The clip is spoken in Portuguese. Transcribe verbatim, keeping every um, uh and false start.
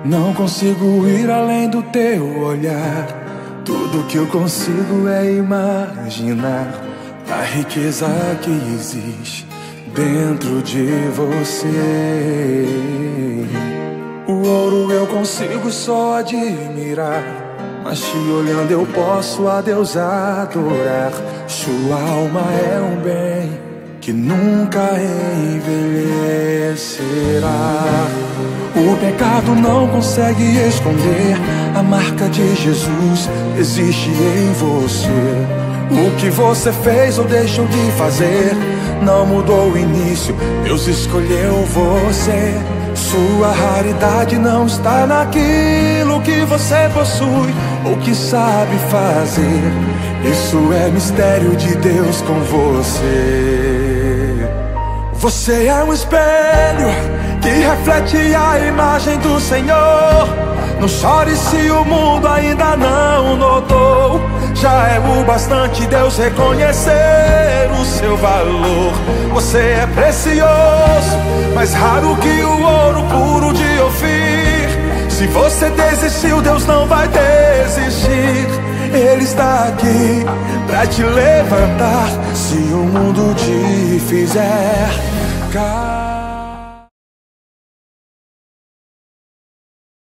Não consigo ir além do teu olhar. Tudo que eu consigo é imaginar a riqueza que existe dentro de você. O ouro eu consigo só admirar, mas te olhando eu posso a Deus adorar. Sua alma é um bem que nunca envelhecerá. O pecado não consegue esconder a marca de Jesus existe em você. O que você fez ou deixou de fazer não mudou o início, Deus escolheu você. Sua raridade não está naquilo que você possui ou que sabe fazer. Isso é mistério de Deus com você. Você é um espelho que reflete a imagem do Senhor. Não chore se o mundo ainda não notou. Já é o bastante Deus reconhecer o seu valor. Você é precioso, mais raro que o ouro puro de Ofir. Se você desistiu, Deus não vai desistir. Ele está aqui pra te levantar se o mundo te fizer cair.